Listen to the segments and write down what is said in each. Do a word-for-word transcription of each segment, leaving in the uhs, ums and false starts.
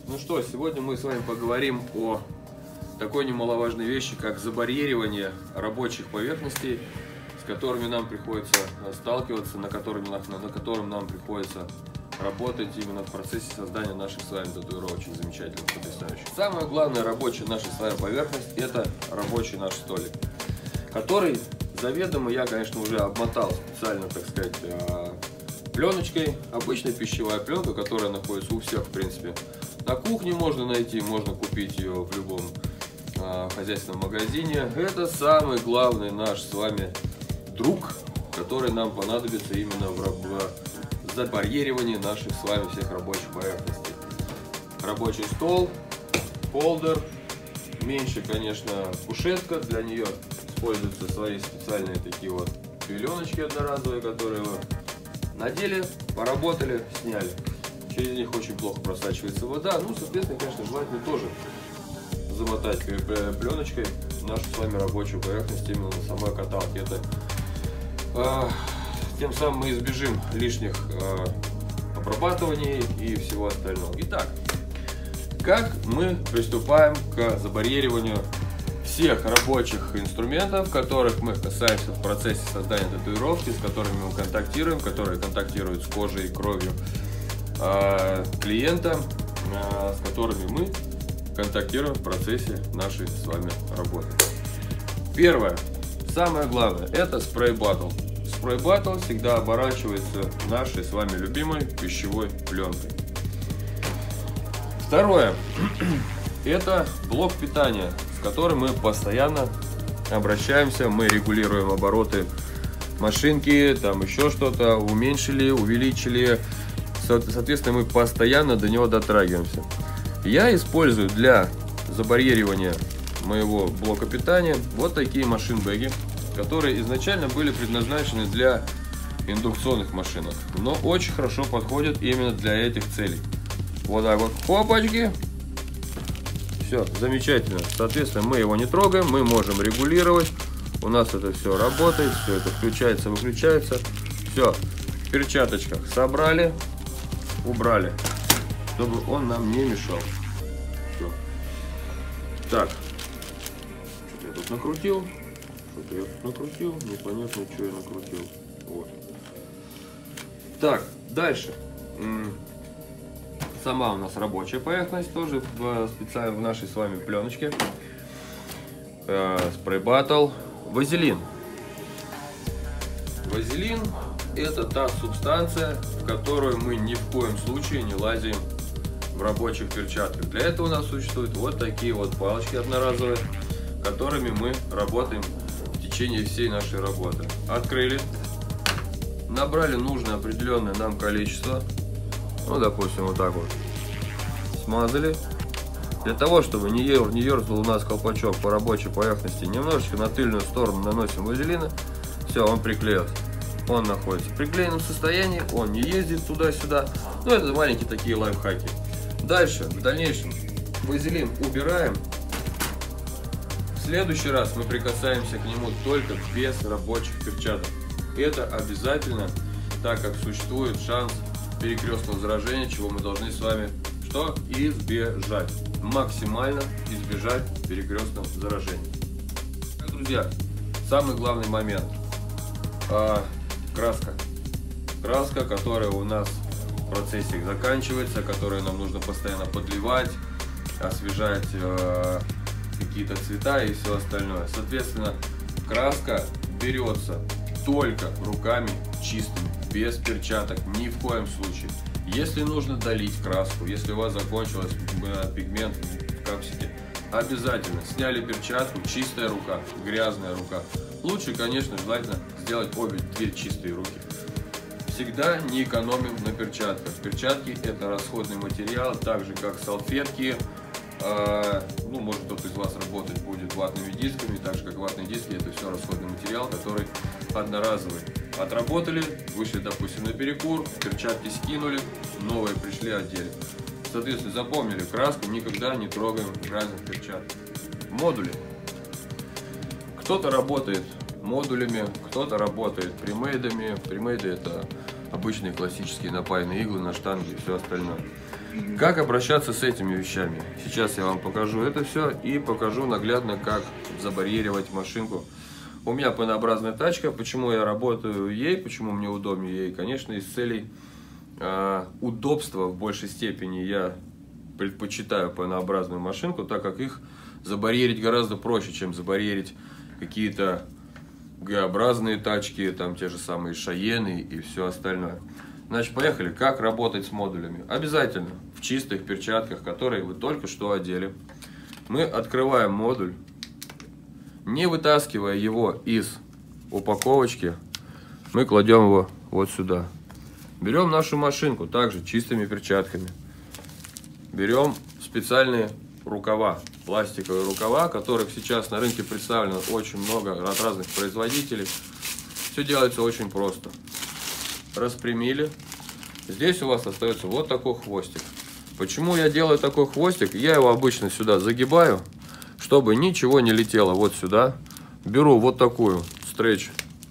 Ну что, сегодня мы с вами поговорим о такой немаловажной вещи, как забарьеривание рабочих поверхностей, с которыми нам приходится сталкиваться, на, которыми, на, на котором нам приходится работать именно в процессе создания наших с вами татуировочек замечательных, потрясающих. Самая главная рабочая наша с вами поверхность – это рабочий наш столик, который заведомо я, конечно, уже обмотал специально, так сказать, пленочкой, обычная пищевая пленка, которая находится у всех, в принципе. На кухне можно найти, можно купить ее в любом а, хозяйственном магазине. Это самый главный наш с вами друг, который нам понадобится именно в, в забарьеривании наших с вами всех рабочих поверхностей. Рабочий стол, холдер, меньше, конечно, кушетка, для нее используются свои специальные такие вот пеленочки одноразовые, которые вы надели, поработали, сняли. Через них очень плохо просачивается вода. Ну, соответственно, конечно, желательно тоже замотать пленочкой нашу с вами рабочую поверхность именно на самой каталке. Это, э, тем самым мы избежим лишних э, обрабатываний и всего остального. Итак, как мы приступаем к забарьериванию всех рабочих инструментов, которых мы касаемся в процессе создания татуировки, с которыми мы контактируем, которые контактируют с кожей и кровью э, клиента, э, с которыми мы контактируем в процессе нашей с вами работы. Первое, самое главное, это спрей-баттл. Спрей-баттл всегда оборачивается нашей с вами любимой пищевой пленкой. Второе, это блок питания, с которым мы постоянно обращаемся, мы регулируем обороты машинки, там еще что-то, уменьшили, увеличили, соответственно, мы постоянно до него дотрагиваемся. Я использую для забарьеривания моего блока питания вот такие машин-бэги, которые изначально были предназначены для индукционных машинок, но очень хорошо подходят именно для этих целей. Вот так вот, хопочки. Все, замечательно. Соответственно, мы его не трогаем, мы можем регулировать. У нас это все работает, все это включается, выключается. Все, в перчаточках собрали, убрали, чтобы он нам не мешал. Все. Так, что-то я тут накрутил, что-то я тут накрутил, непонятно, что я накрутил. Вот. Так, дальше. Сама у нас рабочая поверхность, тоже в, специально в нашей с вами пленочке. Э, спрей-баттл. Вазелин. Вазелин — это та субстанция, в которую мы ни в коем случае не лазим в рабочих перчатках. Для этого у нас существуют вот такие вот палочки одноразовые, которыми мы работаем в течение всей нашей работы. Открыли, набрали нужное определенное нам количество. Ну, допустим, вот так вот. Смазали. Для того, чтобы не, ер, не ерзал у нас колпачок по рабочей поверхности, немножечко на тыльную сторону наносим вазелина. Все, он приклеился. Он находится в приклеенном состоянии, он не ездит туда-сюда. Ну, это маленькие такие лайфхаки. Дальше, в дальнейшем, вазелин убираем. В следующий раз мы прикасаемся к нему только без рабочих перчаток. Это обязательно, так как существует шанс перекрестного заражения, чего мы должны с вами что? Избежать. Максимально избежать перекрестного заражения. Друзья, самый главный момент. А, краска. Краска, которая у нас в процессе заканчивается, которую нам нужно постоянно подливать, освежать э, какие-то цвета и все остальное. Соответственно, краска берется только руками чистыми, без перчаток, ни в коем случае. Если нужно долить краску, если у вас закончился пигмент в капсике, обязательно сняли перчатку, чистая рука, грязная рука. Лучше, конечно, желательно сделать обе две чистые руки. Всегда не экономим на перчатках. Перчатки — это расходный материал, так же как салфетки. Ну, может, кто-то из вас работать будет ватными дисками, так же как ватные диски — это все расходный материал, который одноразовый. Отработали, вышли, допустим, на перекур, перчатки скинули, новые пришли, одели. Соответственно, запомнили, краску никогда не трогаем в грязных перчатках. Модули. Кто-то работает модулями, кто-то работает примейдами. Примейды — это обычные классические напаянные иглы на штанге и все остальное. Как обращаться с этими вещами? Сейчас я вам покажу это все и покажу наглядно, как забарьерировать машинку. У меня пенообразная тачка. Почему я работаю ей, почему мне удобнее ей? Конечно, из целей э, удобства в большей степени я предпочитаю пенообразную машинку, так как их забарьерить гораздо проще, чем забарьерить какие-то Г-образные тачки, там те же самые Шаены и все остальное. Значит, поехали. Как работать с модулями? Обязательно в чистых перчатках, которые вы только что одели. Мы открываем модуль, не вытаскивая его из упаковочки, мы кладем его вот сюда. Берем нашу машинку, также чистыми перчатками. Берем специальные рукава, пластиковые рукава, которых сейчас на рынке представлено очень много от разных производителей. Все делается очень просто. Распрямили. Здесь у вас остается вот такой хвостик. Почему я делаю такой хвостик? Я его обычно сюда загибаю, чтобы ничего не летело вот сюда. Беру вот такую стретч,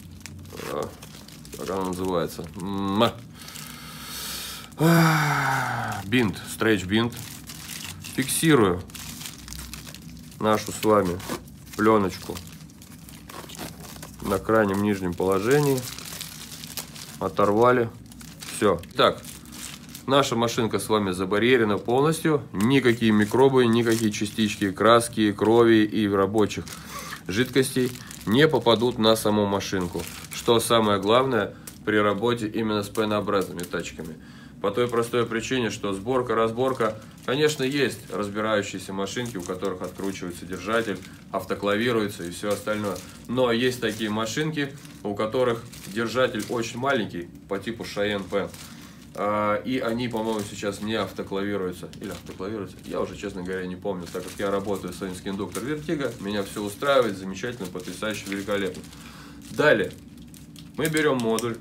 как она называется, бинт, стретч бинт. Фиксирую нашу с вами пленочку на крайнем нижнем положении. Оторвали. Все. Итак, наша машинка с вами забарьерена полностью. Никакие микробы, никакие частички краски, крови и рабочих жидкостей не попадут на саму машинку. Что самое главное при работе именно с пенообразными тачками. По той простой причине, что сборка-разборка, конечно, есть разбирающиеся машинки, у которых откручивается держатель, автоклавируется и все остальное. Но есть такие машинки, у которых держатель очень маленький, по типу Шаен Пен. И они, по-моему, сейчас не автоклавируются. Или автоклавируются, я уже, честно говоря, не помню, так как я работаю с Sony Inductor Vertigo, меня все устраивает, замечательно, потрясающе, великолепно. Далее, мы берем модуль.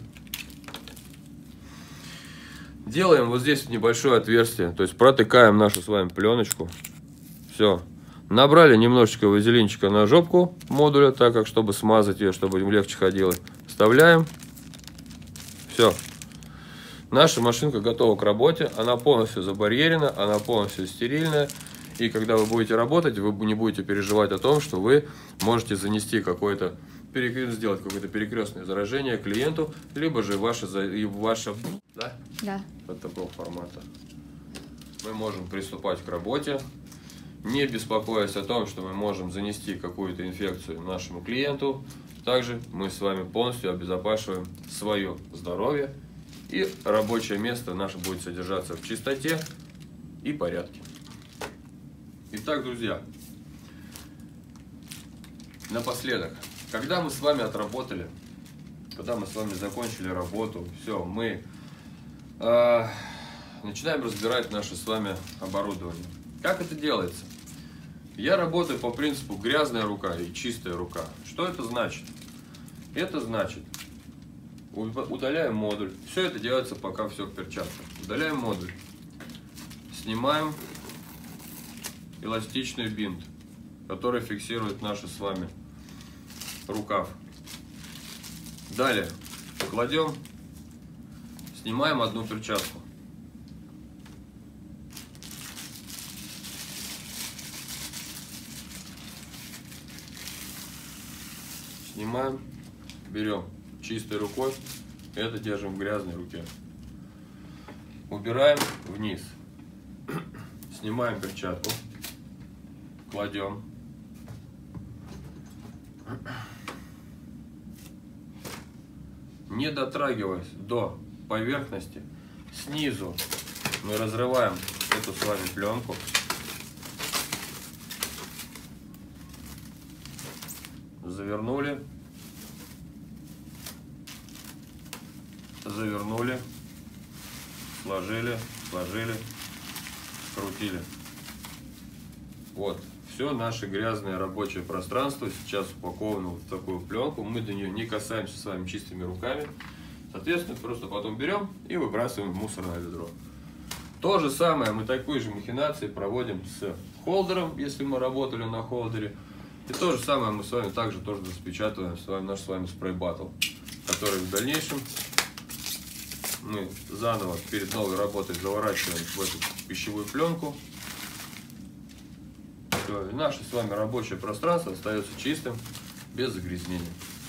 Делаем вот здесь небольшое отверстие, то есть протыкаем нашу с вами пленочку. Все. Набрали немножечко вазелинчика на жопку модуля, так как чтобы смазать ее, чтобы им легче ходило. Вставляем. Все. Наша машинка готова к работе. Она полностью забарьерена, она полностью стерильная. И когда вы будете работать, вы не будете переживать о том, что вы можете занести какой-то сделать какое-то перекрестное заражение клиенту, либо же ваше, ваше да? Да. Вот такого формата. Мы можем приступать к работе, не беспокоясь о том, что мы можем занести какую-то инфекцию нашему клиенту. Также мы с вами полностью обезопасиваем свое здоровье, и рабочее место наше будет содержаться в чистоте и порядке. Итак, друзья, напоследок. Когда мы с вами отработали, когда мы с вами закончили работу, все, мы э, начинаем разбирать наше с вами оборудование. Как это делается? Я работаю по принципу грязная рука и чистая рука. Что это значит? Это значит, удаляем модуль. Все это делается пока все в перчатках. Удаляем модуль. Снимаем эластичный бинт, который фиксирует наши с вами рукав. Далее кладем, снимаем одну перчатку. Снимаем, берем чистой рукой, это держим в грязной руке. Убираем вниз, снимаем перчатку, кладем. Не дотрагиваясь до поверхности, снизу мы разрываем эту с вами пленку. Завернули. Завернули. Сложили, сложили, скрутили. Вот. Все наше грязное рабочее пространство сейчас упаковано в такую пленку. Мы до нее не касаемся с вами чистыми руками. Соответственно, просто потом берем и выбрасываем в мусорное ведро. То же самое мы такой же махинации проводим с холдером, если мы работали на холдере. И то же самое мы с вами также тоже распечатываем с вами, наш с вами спрей-баттл, который в дальнейшем мы заново перед новой работой заворачиваем в эту пищевую пленку. Все, и наше с вами рабочее пространство остается чистым, без загрязнений.